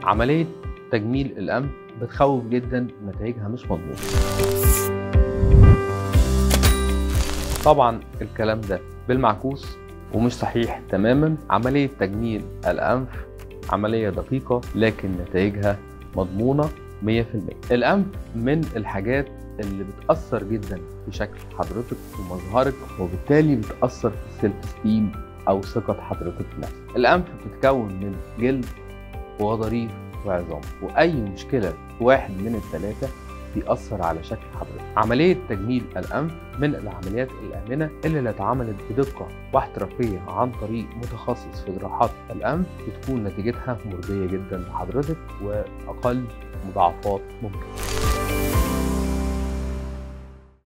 عملية تجميل الأنف بتخوف جدا، نتائجها مش مضمونة. طبعا الكلام ده بالمعكوس ومش صحيح تماما. عملية تجميل الأنف عملية دقيقة لكن نتائجها مضمونة 100%. الأنف من الحاجات اللي بتأثر جدا في شكل حضرتك ومظهرك، وبالتالي بتأثر في السيلف استيم أو ثقة حضرتك في نفسك. الأنف بتتكون من جلد وظريف وعظام، وأي مشكلة في واحد من الثلاثة بيأثر على شكل حضرتك. عملية تجميل الأنف من العمليات الآمنة اللي لو اتعملت بدقة واحترافية عن طريق متخصص في جراحات الأنف بتكون نتيجتها مرضية جدا لحضرتك وأقل مضاعفات ممكنة.